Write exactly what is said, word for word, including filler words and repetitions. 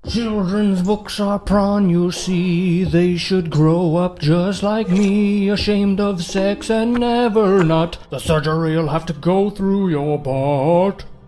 Children's books are prawn, you see. They should grow up just like me, ashamed of sex and never not. The surgery'll have to go through your butt.